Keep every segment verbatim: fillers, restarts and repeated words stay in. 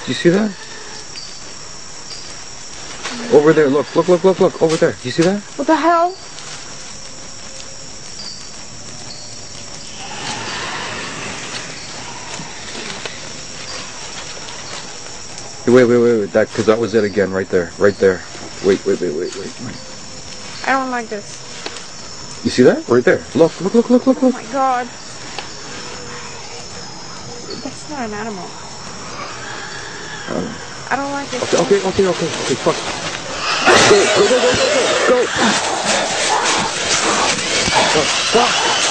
Do you see that? Over there, look, look, look, look, look, over there. Do you see that? What the hell? Wait, wait, wait, wait, that, because that was it again, right there, right there. Wait, wait, wait, wait, wait, wait. I don't like this. You see that? Right there. Look, look, look, look, look, Oh look. my god. That's not an animal. Um, I don't like it. okay, okay, okay, okay, okay, fuck. Go, go, go, go, go, go, go. Fuck.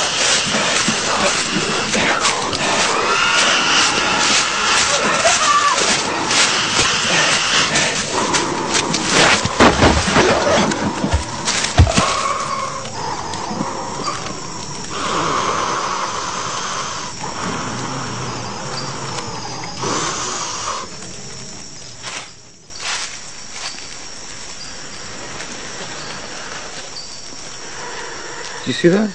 Do you see that?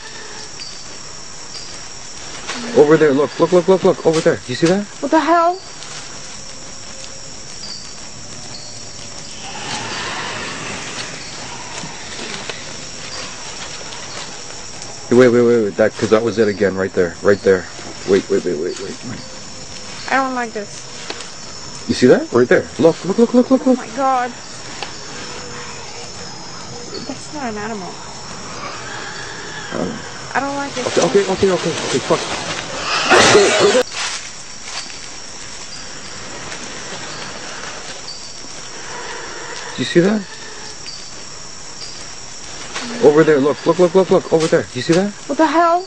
Over there, look, look, look, look, look, over there. Do you see that? What the hell? Wait, wait, wait, wait, that, because that was it again, right there, right there. Wait, wait, wait, wait, wait, wait. I don't like this. You see that? Right there. Look, look, look, look, look, Oh look. my god. That's not an animal. Um, I don't like it. okay, okay, okay, okay, okay, fuck. Go, go, go. Do you see that? Over there, look, look, look, look, look, over there. Do you see that? What the hell?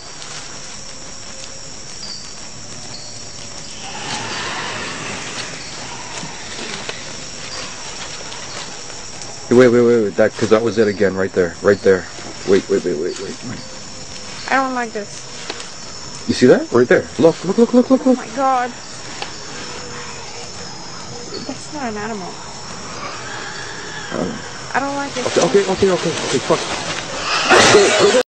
Wait, wait, wait, wait, that, because that was it again, right there, right there. Wait, wait, wait, wait, wait, wait. I don't like this. You see that? Right there. Look, look, look, look, look, Oh look. my god. That's not an animal. Um, I don't like it. okay, okay, okay, okay, okay, fuck. Go, go, go.